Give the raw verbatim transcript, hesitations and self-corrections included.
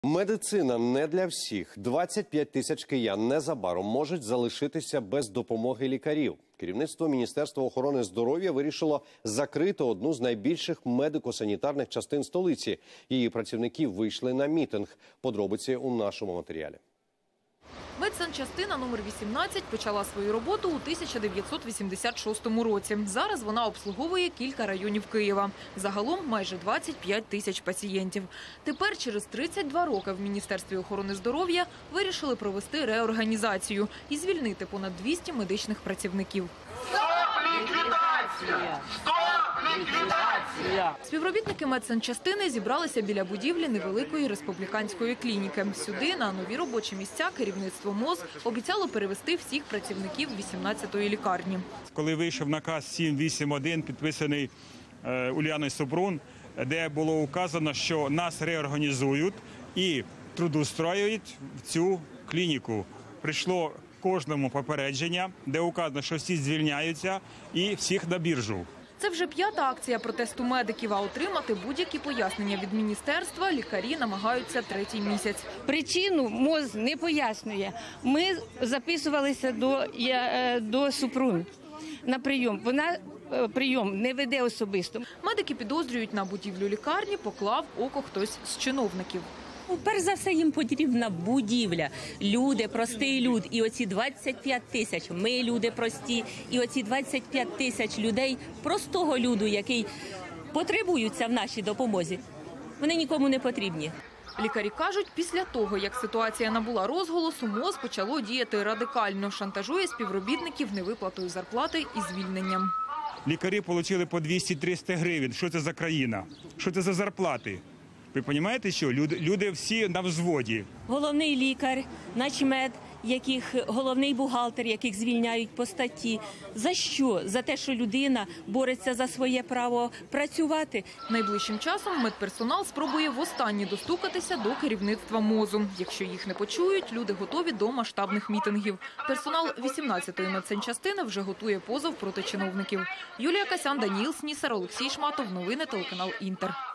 Медицина не для всіх. двадцять п'ять тисяч киян незабаром можуть залишитися без допомоги лікарів. Керівництво Міністерства охорони здоров'я вирішило закрити одну з найбільших медико-санітарних частин столиці. Її працівники вийшли на мітинг. Подробиці у нашому матеріалі. Медсанчастина номер вісімнадцять почала свою роботу у тисяча дев'ятсот вісімдесят шостому році. Зараз вона обслуговує кілька районів Києва. Загалом майже двадцять п'ять тисяч пацієнтів. Тепер, через тридцять два роки, в Міністерстві охорони здоров'я вирішили провести реорганізацію і звільнити понад двісті медичних працівників. Стоп ліквідація! Стоп ліквідація! Співробітники медсанчастини зібралися біля будівлі невеликої республіканської клініки. Сюди, на нові робочі місця, керівництво МОЗ обіцяло перевести всіх працівників вісімнадцятої лікарні. Коли вийшов наказ сім вісім один, підписаний Уляною Супрун, де було указано, що нас реорганізують і трудоустроюють в цю клініку. Прийшло кожному попередження, де указано, що всі звільняються і всіх на біржу. Це вже п'ята акція протесту медиків, а отримати будь-які пояснення від міністерства лікарі намагаються третій місяць. Причину МОЗ не пояснює. Ми записувалися до, до Супрун на прийом. Вона прийом не веде особисто. Медики підозрюють, на будівлю лікарні поклав око хтось з чиновників. Перш за все, їм потрібна будівля. Люди, простий люд. І оці двадцять п'ять тисяч, ми люди прості, і оці двадцять п'ять тисяч людей, простого люду, який потребуються в нашій допомозі, вони нікому не потрібні. Лікарі кажуть, після того, як ситуація набула розголосу, МОЗ почало діяти радикально, шантажує співробітників невиплатою зарплати і звільненням. Лікарі отримали по двісті-триста гривень. Що це за країна? Що це за зарплати? Ви розумієте, що люди, люди всі на взводі. Головний лікар, начмед, яких головний бухгалтер, яких звільняють по статті. За що? За те, що людина бореться за своє право працювати. Найближчим часом медперсонал спробує востаннє достукатися до керівництва МОЗу. Якщо їх не почують, люди готові до масштабних мітингів. Персонал вісімнадцятої медсанчастини вже готує позов проти чиновників. Юлія Касян, Даніїл Снісар, Олексій Шматов. Новини телеканал Інтер.